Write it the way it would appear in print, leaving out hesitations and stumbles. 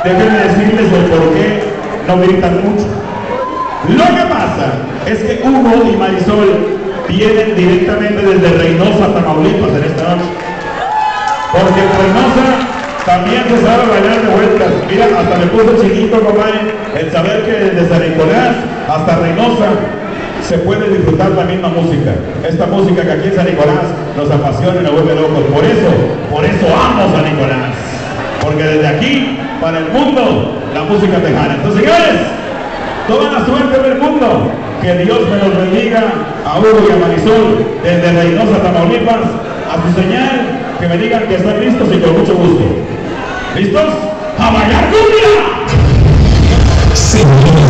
déjenme decirles el por qué no gritan mucho. Lo que pasa es que Hugo y Marisol vienen directamente desde Reynosa, Tamaulipas en esta noche. Porque en Reynosa también se sabe bailar de vueltas. Mira, hasta me puso chiquito, compadre, el saber que desde San Nicolás hasta Reynosa se puede disfrutar la misma música. Esta música que aquí en San Nicolás nos apasiona y nos vuelve locos. Por eso amo San Nicolás. Porque desde aquí, para el mundo, la música tejana. Entonces, señores, toda la suerte del mundo. Que Dios me los bendiga a Hugo y a Marisol desde Reynosa, Tamaulipas. A su señal, que me digan que están listos y con mucho gusto. ¿Listos? ¡A bailar cumbia! Sí.